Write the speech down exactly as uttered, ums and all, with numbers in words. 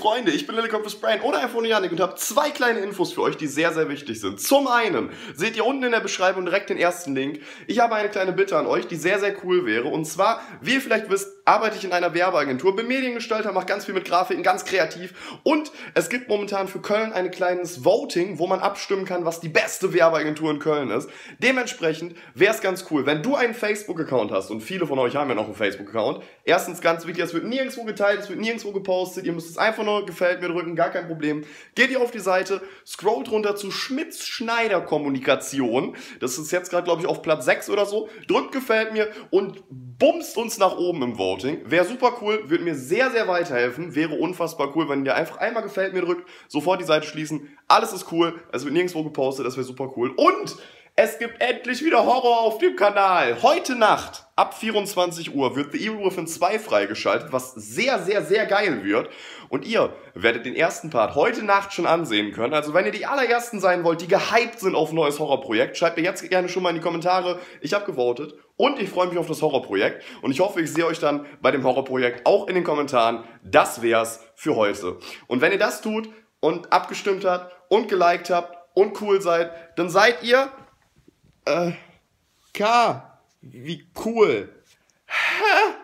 Freunde, ich bin Lillicomfus Brain oder einfach nur Janik und habe zwei kleine Infos für euch, die sehr, sehr wichtig sind. Zum einen seht ihr unten in der Beschreibung direkt den ersten Link. Ich habe eine kleine Bitte an euch, die sehr, sehr cool wäre. Und zwar, wie ihr vielleicht wisst, arbeite ich in einer Werbeagentur, bin Mediengestalter, mache ganz viel mit Grafiken, ganz kreativ. Und es gibt momentan für Köln ein kleines Voting, wo man abstimmen kann, was die beste Werbeagentur in Köln ist. Dementsprechend wäre es ganz cool, wenn du einen Facebook-Account hast, und viele von euch haben ja noch einen Facebook-Account. Erstens ganz wichtig, es wird nirgendwo geteilt, es wird nirgendwo gepostet, ihr müsst es einfach nur gefällt mir drücken, gar kein Problem. Geht ihr auf die Seite, scrollt runter zu Schmitz-Schneider-Kommunikation, das ist jetzt gerade, glaube ich, auf Platz sechs oder so, drückt gefällt mir und bumst uns nach oben im Voting. Wäre super cool, würde mir sehr, sehr weiterhelfen, wäre unfassbar cool, wenn ihr einfach einmal gefällt mir drückt, sofort die Seite schließen, alles ist cool, es wird nirgendwo gepostet, das wäre super cool. Und es gibt endlich wieder Horror auf dem Kanal. Heute Nacht ab vierundzwanzig Uhr wird The Evil Within zwei freigeschaltet, was sehr, sehr, sehr geil wird. Und ihr werdet den ersten Part heute Nacht schon ansehen können. Also wenn ihr die allerersten sein wollt, die gehypt sind auf ein neues Horrorprojekt, schreibt mir jetzt gerne schon mal in die Kommentare. Ich habe gewotet und ich freue mich auf das Horrorprojekt. Und ich hoffe, ich sehe euch dann bei dem Horrorprojekt auch in den Kommentaren. Das wär's für heute. Und wenn ihr das tut und abgestimmt habt und geliked habt und cool seid, dann seid ihr... Äh, K, wie cool. Hä?